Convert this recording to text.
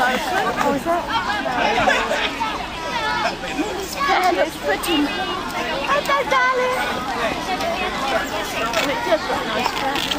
Oh, is that? This pear looks pretty. Hello, darling. It does look nice,